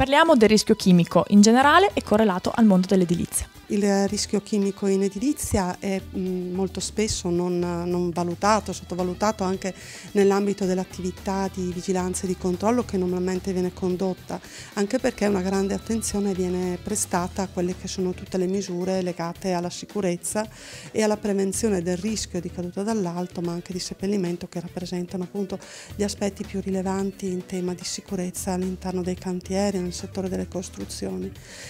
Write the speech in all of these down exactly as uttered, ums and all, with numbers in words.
Parliamo del rischio chimico in generale e correlato al mondo dell'edilizia. Il rischio chimico in edilizia è mh, molto spesso non, non valutato, sottovalutato anche nell'ambito dell'attività di vigilanza e di controllo che normalmente viene condotta, anche perché una grande attenzione viene prestata a quelle che sono tutte le misure legate alla sicurezza e alla prevenzione del rischio di caduta dall'alto, ma anche di seppellimento, che rappresentano appunto gli aspetti più rilevanti in tema di sicurezza all'interno dei cantieri e nel settore delle costruzioni.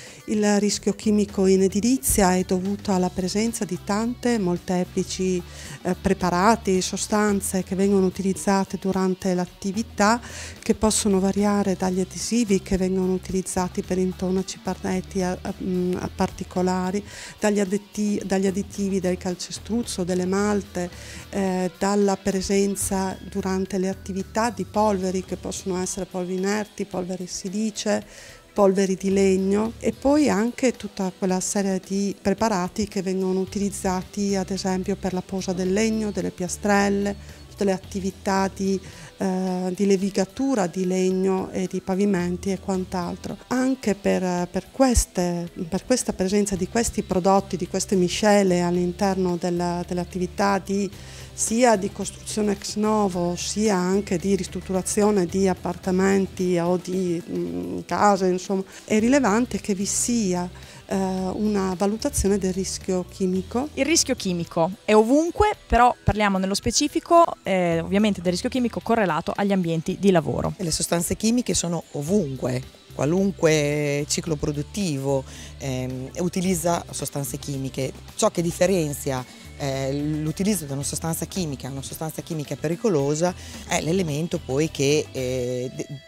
Il rischio chimico in edilizia è dovuto alla presenza di tante molteplici eh, preparati, sostanze che vengono utilizzate durante l'attività, che possono variare dagli adesivi che vengono utilizzati per intonaci, pareti a, a, a particolari, dagli, addetti, dagli additivi del calcestruzzo, delle malte, eh, dalla presenza durante le attività di polveri che possono essere polveri inerti, polvere silice, polveri di legno, e poi anche tutta quella serie di preparati che vengono utilizzati ad esempio per la posa del legno, delle piastrelle, tutte le attività di, eh, di levigatura di legno e di pavimenti e quant'altro. Anche per, per, queste, per questa presenza di questi prodotti, di queste miscele all'interno della, dell'attività di sia di costruzione ex novo, sia anche di ristrutturazione di appartamenti o di mh, case, insomma, è rilevante che vi sia eh, una valutazione del rischio chimico. Il rischio chimico è ovunque, però parliamo nello specifico eh, ovviamente del rischio chimico correlato agli ambienti di lavoro. Le sostanze chimiche sono ovunque. Qualunque ciclo produttivo eh, utilizza sostanze chimiche. Ciò che differenzia eh, l'utilizzo di una sostanza chimica, una sostanza chimica pericolosa, è l'elemento poi che è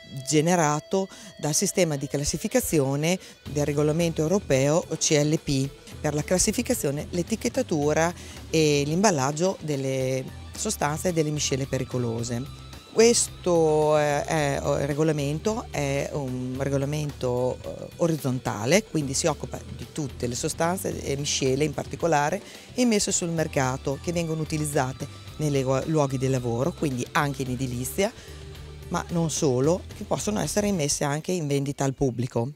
generato dal sistema di classificazione del regolamento europeo C L P per la classificazione, l'etichettatura e l'imballaggio delle sostanze e delle miscele pericolose. Questo è, è, regolamento è un regolamento eh, orizzontale, quindi si occupa di tutte le sostanze e miscele in particolare immesse sul mercato che vengono utilizzate nei luoghi di lavoro, quindi anche in edilizia, ma non solo, che possono essere immesse anche in vendita al pubblico.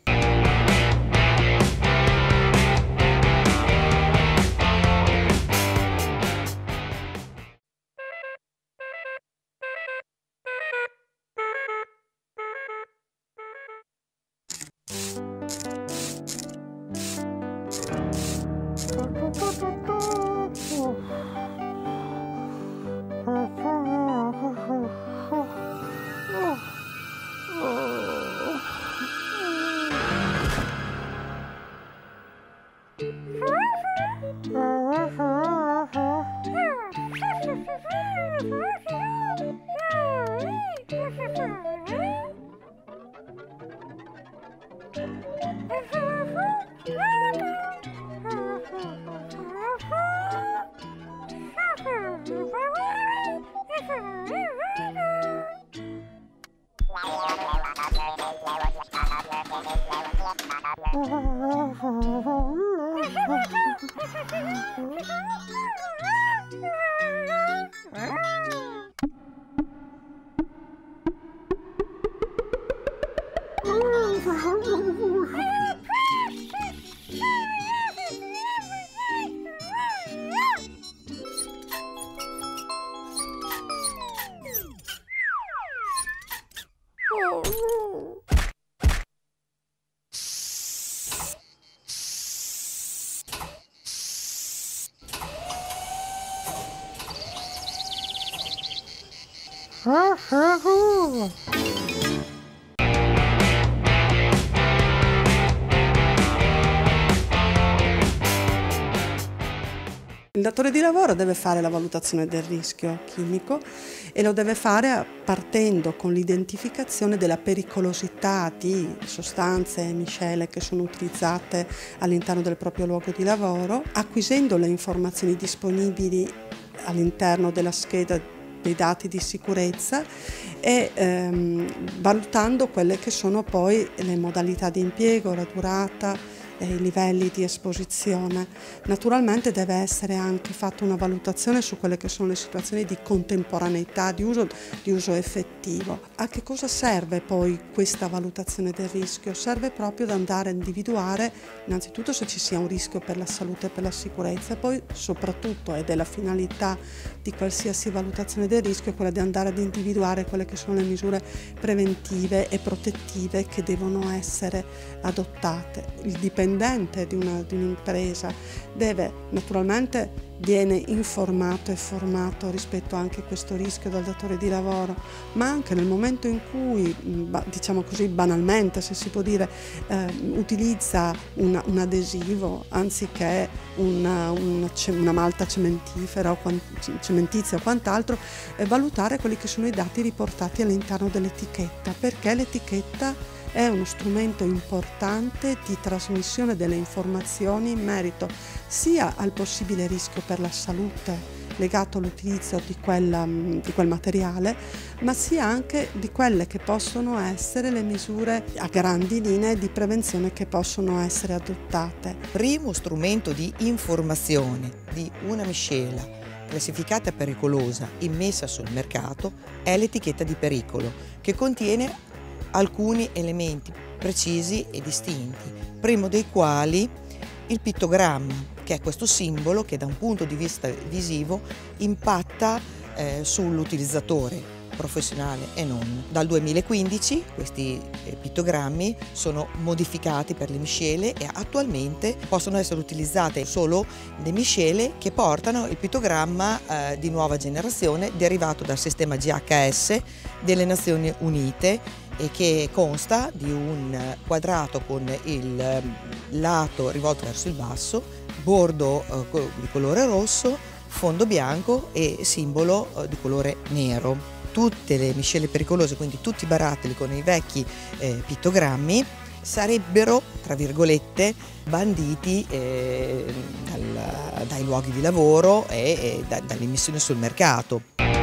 Il datore di lavoro deve fare la valutazione del rischio chimico e lo deve fare partendo con l'identificazione della pericolosità di sostanze e miscele che sono utilizzate all'interno del proprio luogo di lavoro, acquisendo le informazioni disponibili all'interno della scheda dei dati di sicurezza e ehm, valutando quelle che sono poi le modalità di impiego, la durata, e i livelli di esposizione. Naturalmente deve essere anche fatta una valutazione su quelle che sono le situazioni di contemporaneità, di uso, di uso effettivo. A che cosa serve poi questa valutazione del rischio? Serve proprio ad andare a individuare innanzitutto se ci sia un rischio per la salute e per la sicurezza, e poi soprattutto, ed è la finalità di qualsiasi valutazione del rischio, quella di andare ad individuare quelle che sono le misure preventive e protettive che devono essere adottate. Il dipendente di, una, di un'impresa deve naturalmente viene informato e formato rispetto anche a questo rischio dal datore di lavoro, ma anche nel momento in cui, diciamo così banalmente, se si può dire, eh, utilizza una, un adesivo anziché una, una, una malta cementifera o cementizia o quant'altro, eh, valutare quelli che sono i dati riportati all'interno dell'etichetta, perché l'etichetta è uno strumento importante di trasmissione delle informazioni in merito sia al possibile rischio per la salute legato all'utilizzo di, di quel materiale, ma sia anche di quelle che possono essere le misure a grandi linee di prevenzione che possono essere adottate. Primo strumento di informazione di una miscela classificata pericolosa immessa sul mercato è l'etichetta di pericolo, che contiene alcuni elementi precisi e distinti, primo dei quali il pittogramma, che è questo simbolo che da un punto di vista visivo impatta eh, sull'utilizzatore professionale e non. Dal duemilaquindici questi eh, pittogrammi sono modificati per le miscele e attualmente possono essere utilizzate solo le miscele che portano il pittogramma eh, di nuova generazione derivato dal sistema G H S delle Nazioni Unite, e che consta di un quadrato con il lato rivolto verso il basso, bordo eh, di colore rosso, fondo bianco e simbolo eh, di colore nero. Tutte le miscele pericolose, quindi tutti i barattoli con i vecchi eh, pittogrammi, sarebbero, tra virgolette, banditi eh, dal, dai luoghi di lavoro e, e da, dall'immissione sul mercato.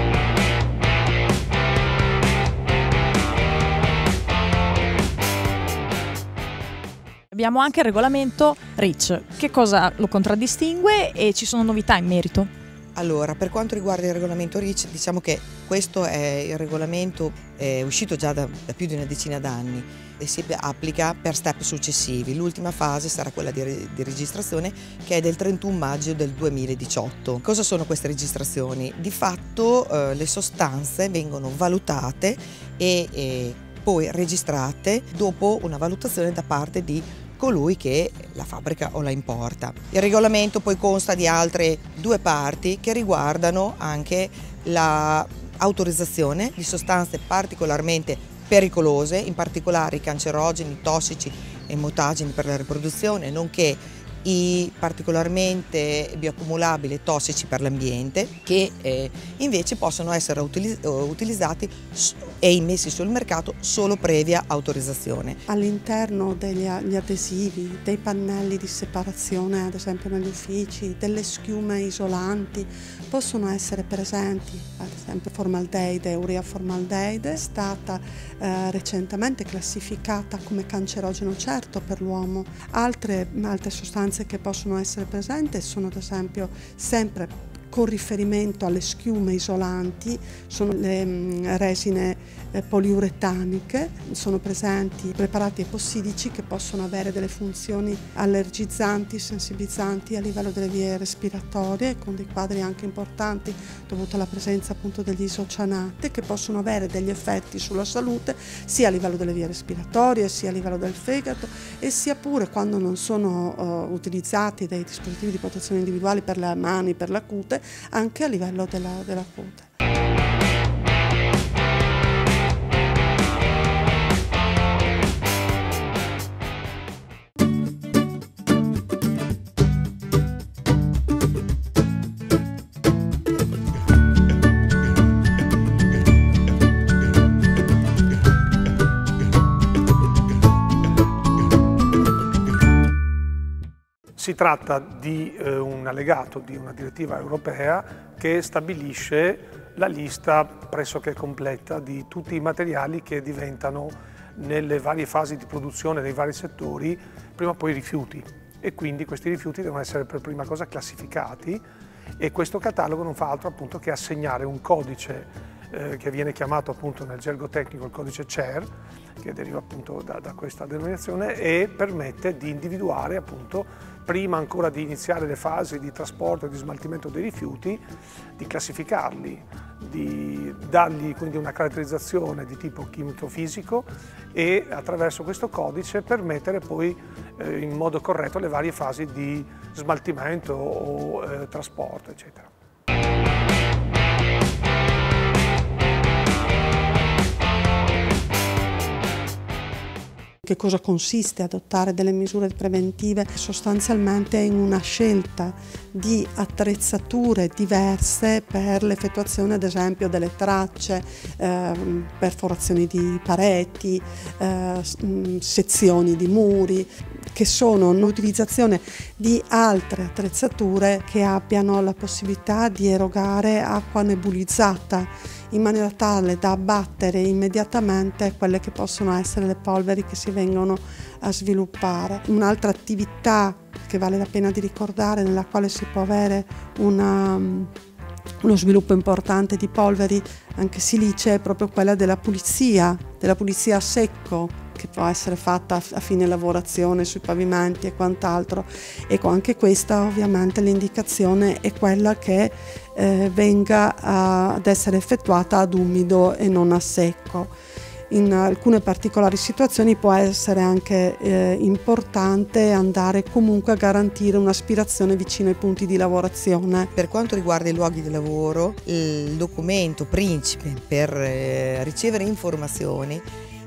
Abbiamo anche il regolamento REACH. Che cosa lo contraddistingue e ci sono novità in merito? Allora, per quanto riguarda il regolamento REACH, diciamo che questo è il regolamento è uscito già da, da più di una decina d'anni e si applica per step successivi. L'ultima fase sarà quella di, di registrazione, che è del trentuno maggio del duemiladiciotto. Cosa sono queste registrazioni? Di fatto eh, le sostanze vengono valutate e, e poi registrate dopo una valutazione da parte di colui che la fabbrica o la importa. Il regolamento poi consta di altre due parti che riguardano anche l'autorizzazione di sostanze particolarmente pericolose, in particolare i cancerogeni, tossici e mutageni per la riproduzione, nonché i particolarmente bioaccumulabili e tossici per l'ambiente, che eh, invece possono essere utiliz utilizzati e immessi sul mercato solo previa autorizzazione. All'interno degli adesivi, dei pannelli di separazione, ad esempio negli uffici, delle schiume isolanti, possono essere presenti, ad esempio formaldeide, ureaformaldeide, è stata eh, recentemente classificata come cancerogeno certo per l'uomo. Altre, altre sostanze che possono essere presenti sono ad esempio sempre con riferimento alle schiume isolanti, sono le mh, resine eh, poliuretaniche, sono presenti preparati epossidici che possono avere delle funzioni allergizzanti, sensibilizzanti a livello delle vie respiratorie, con dei quadri anche importanti dovuto alla presenza appunto degli isocianati, che possono avere degli effetti sulla salute sia a livello delle vie respiratorie, sia a livello del fegato, e sia pure quando non sono uh, utilizzati dei dispositivi di protezione individuali per le mani, per la cute, anche a livello della, della cute. Si tratta di eh, un allegato di una direttiva europea che stabilisce la lista pressoché completa di tutti i materiali che diventano nelle varie fasi di produzione dei vari settori prima o poi rifiuti, e quindi questi rifiuti devono essere per prima cosa classificati, e questo catalogo non fa altro appunto che assegnare un codice eh, che viene chiamato appunto nel gergo tecnico il codice C E R, che deriva appunto da, da questa denominazione, e permette di individuare appunto, prima ancora di iniziare le fasi di trasporto e di smaltimento dei rifiuti, di classificarli, di dargli quindi una caratterizzazione di tipo chimico-fisico, e attraverso questo codice permettere poi eh, in modo corretto le varie fasi di smaltimento o eh, trasporto, eccetera. Che cosa consiste adottare delle misure preventive? Sostanzialmente in una scelta di attrezzature diverse per l'effettuazione ad esempio delle tracce, eh, perforazioni di pareti, eh, sezioni di muri, che sono un'utilizzazione di altre attrezzature che abbiano la possibilità di erogare acqua nebulizzata in maniera tale da abbattere immediatamente quelle che possono essere le polveri che si vengono a sviluppare. Un'altra attività che vale la pena di ricordare, nella quale si può avere una, uno sviluppo importante di polveri anche silicee, è proprio quella della pulizia, della pulizia a secco, che può essere fatta a fine lavorazione sui pavimenti e quant'altro. Ecco, anche questa ovviamente l'indicazione è quella che eh, venga a, ad essere effettuata ad umido e non a secco. In alcune particolari situazioni può essere anche eh, importante andare comunque a garantire un'aspirazione vicino ai punti di lavorazione. Per quanto riguarda i luoghi di lavoro, il documento principe per eh, ricevere informazioni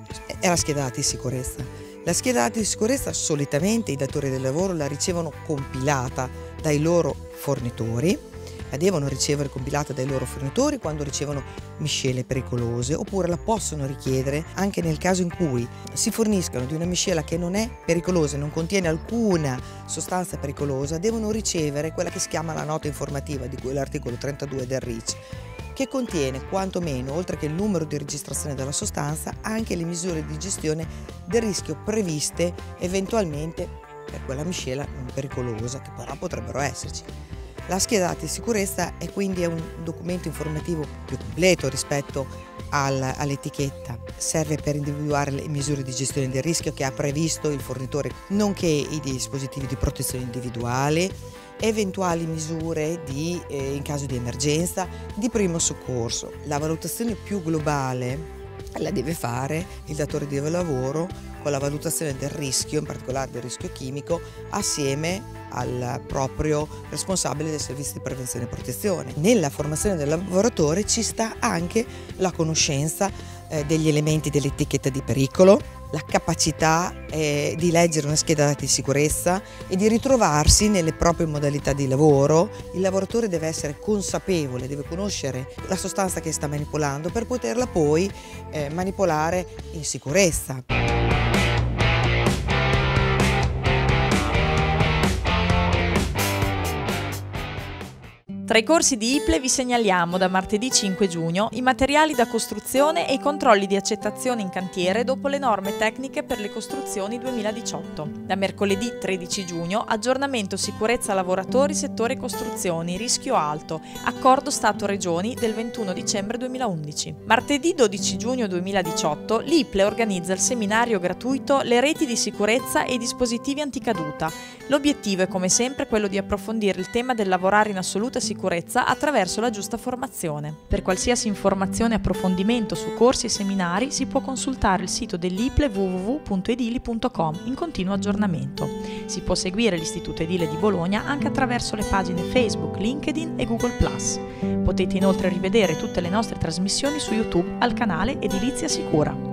è la schedata di sicurezza. La schedata di sicurezza solitamente i datori del lavoro la ricevono compilata dai loro fornitori, la devono ricevere compilata dai loro fornitori quando ricevono miscele pericolose, oppure la possono richiedere anche nel caso in cui si forniscano di una miscela che non è pericolosa, non contiene alcuna sostanza pericolosa, devono ricevere quella che si chiama la nota informativa, di cui è l'articolo trentadue del R I C, che contiene quantomeno, oltre che il numero di registrazione della sostanza, anche le misure di gestione del rischio previste eventualmente per quella miscela non pericolosa, che però potrebbero esserci. La schedata di sicurezza è quindi un documento informativo più completo rispetto al, all'etichetta. Serve per individuare le misure di gestione del rischio che ha previsto il fornitore, nonché i dispositivi di protezione individuale, eventuali misure di, eh, in caso di emergenza, di primo soccorso. La valutazione più globale la deve fare il datore di lavoro con la valutazione del rischio, in particolare del rischio chimico, assieme al proprio responsabile del servizio di prevenzione e protezione. Nella formazione del lavoratore ci sta anche la conoscenza eh, degli elementi dell'etichetta di pericolo, la capacità eh, di leggere una scheda di sicurezza e di ritrovarsi nelle proprie modalità di lavoro. Il lavoratore deve essere consapevole, deve conoscere la sostanza che sta manipolando per poterla poi eh, manipolare in sicurezza. Tra i corsi di I P L E vi segnaliamo da martedì cinque giugno i materiali da costruzione e i controlli di accettazione in cantiere dopo le norme tecniche per le costruzioni duemiladiciotto. Da mercoledì tredici giugno aggiornamento sicurezza lavoratori settore costruzioni, rischio alto, accordo Stato-Regioni del ventuno dicembre duemilaundici. Martedì dodici giugno duemiladiciotto l'I P L E organizza il seminario gratuito Le reti di sicurezza e i dispositivi anticaduta. L'obiettivo è come sempre quello di approfondire il tema del lavorare in assoluta sicurezza sicurezza attraverso la giusta formazione. Per qualsiasi informazione e approfondimento su corsi e seminari si può consultare il sito dell'I P L E w w w punto edili punto com in continuo aggiornamento. Si può seguire l'Istituto Edile di Bologna anche attraverso le pagine Facebook, LinkedIn e Google plus. Potete inoltre rivedere tutte le nostre trasmissioni su YouTube al canale Edilizia Sicura.